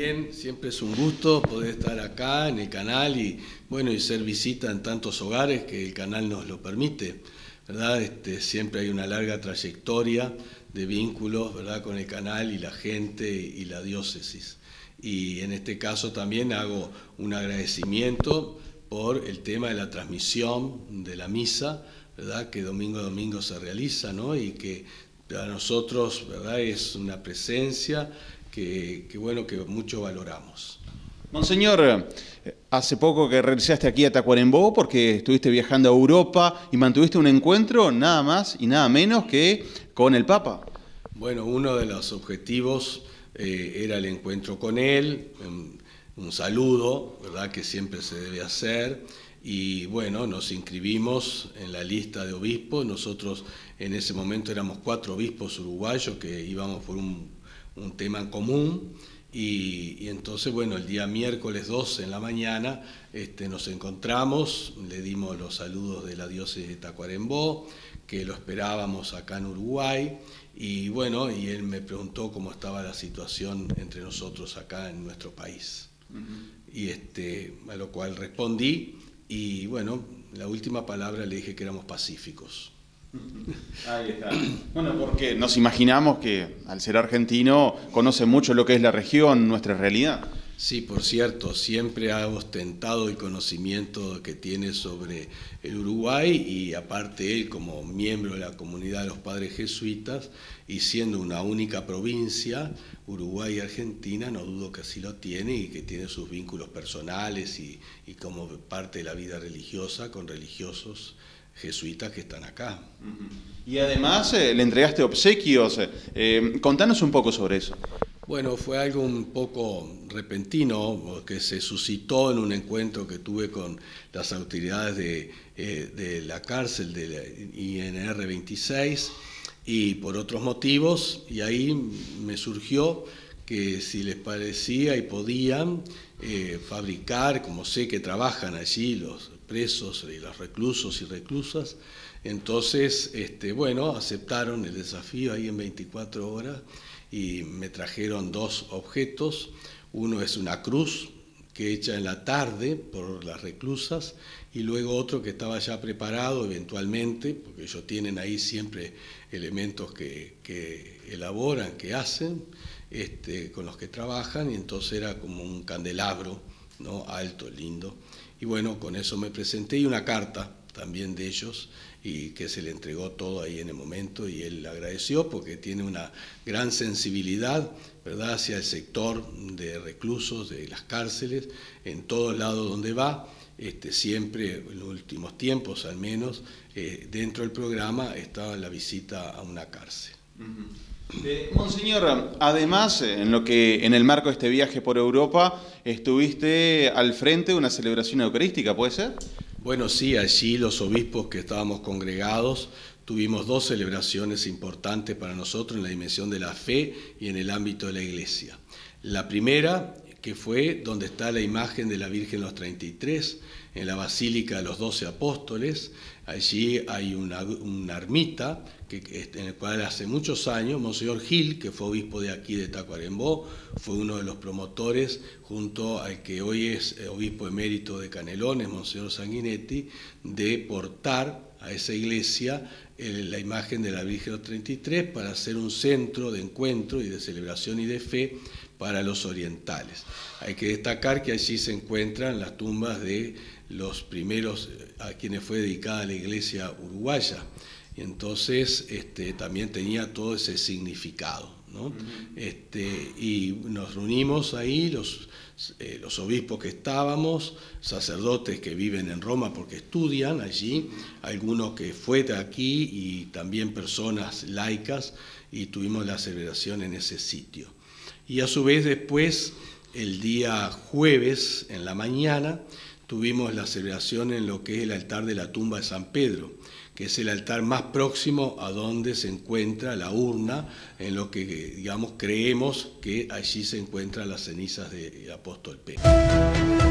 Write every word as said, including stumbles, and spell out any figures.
bien, siempre es un gusto poder estar acá en el canal y bueno, y ser visita en tantos hogares que el canal nos lo permite, ¿verdad? Este, siempre hay una larga trayectoria de vínculos, ¿verdad?, con el canal y la gente y la diócesis. Y en este caso también hago un agradecimiento por el tema de la transmisión de la misa, ¿verdad?, que domingo a domingo se realiza, ¿no? Y que para nosotros, ¿verdad?, es una presencia que, que, bueno, que mucho valoramos. Monseñor, hace poco que regresaste aquí a Tacuarembó porque estuviste viajando a Europa y mantuviste un encuentro nada más y nada menos que con el Papa. Bueno, uno de los objetivos eh, era el encuentro con él, un, un saludo, ¿verdad?, que siempre se debe hacer. Y bueno, nos inscribimos en la lista de obispos. Nosotros en ese momento éramos cuatro obispos uruguayos que íbamos por un, un tema en común. Y, y entonces, bueno, el día miércoles doce en la mañana este, nos encontramos, le dimos los saludos de la diócesis de Tacuarembó, que lo esperábamos acá en Uruguay. Y bueno, y él me preguntó cómo estaba la situación entre nosotros acá en nuestro país. Uh-huh. Y este, a lo cual respondí. Y bueno, la última palabra le dije que éramos pacíficos. Ahí está. Bueno, porque nos imaginamos que al ser argentino conoce mucho lo que es la región, nuestra realidad. Sí, por cierto, siempre ha ostentado el conocimiento que tiene sobre el Uruguay y aparte él como miembro de la comunidad de los padres jesuitas y siendo una única provincia, Uruguay y Argentina, no dudo que así lo tiene y que tiene sus vínculos personales y, y como parte de la vida religiosa con religiosos jesuitas que están acá. Y además eh, le entregaste obsequios, eh, contanos un poco sobre eso. Bueno, fue algo un poco repentino que se suscitó en un encuentro que tuve con las autoridades de, eh, de la cárcel de la I N R veintiséis y por otros motivos, y ahí me surgió que si les parecía y podían eh, fabricar, como sé que trabajan allí los presos y los reclusos y reclusas, entonces, este, bueno, aceptaron el desafío ahí en veinticuatro horas y me trajeron dos objetos. Uno es una cruz que hecha en la tarde por las reclusas y luego otro que estaba ya preparado eventualmente, porque ellos tienen ahí siempre elementos que, que elaboran, que hacen, este, con los que trabajan, y entonces era como un candelabro, ¿no?, alto, lindo. Y bueno, con eso me presenté y una carta también de ellos y que se le entregó todo ahí en el momento y él agradeció porque tiene una gran sensibilidad, ¿verdad?, hacia el sector de reclusos de las cárceles en todos lados donde va. Este, siempre, en los últimos tiempos al menos, eh, dentro del programa estaba la visita a una cárcel. Uh-huh. eh, Monseñor, además, en lo que en el marco de este viaje por Europa, estuviste al frente de una celebración eucarística, ¿puede ser? Bueno, sí, allí los obispos que estábamos congregados tuvimos dos celebraciones importantes para nosotros en la dimensión de la fe y en el ámbito de la Iglesia. La primera, que fue donde está la imagen de la Virgen de los treinta y tres, en la Basílica de los Doce Apóstoles. Allí hay una, una ermita que, en la cual hace muchos años Monseñor Gil, que fue obispo de aquí de Tacuarembó, fue uno de los promotores, junto al que hoy es obispo emérito de Canelones, Monseñor Sanguinetti, de portar a esa iglesia eh, la imagen de la Virgen de los treinta y tres para hacer un centro de encuentro y de celebración y de fe para los orientales. Hay que destacar que allí se encuentran las tumbas de los primeros a quienes fue dedicada la iglesia uruguaya, y entonces este, también tenía todo ese significado, ¿no? Uh-huh. este, y nos reunimos ahí, los, eh, los obispos que estábamos, sacerdotes que viven en Roma porque estudian allí, algunos que fue de aquí y también personas laicas, y tuvimos la celebración en ese sitio. Y a su vez después, el día jueves en la mañana, tuvimos la celebración en lo que es el altar de la tumba de San Pedro, que es el altar más próximo a donde se encuentra la urna, en lo que, digamos, creemos que allí se encuentran las cenizas del apóstol Pedro.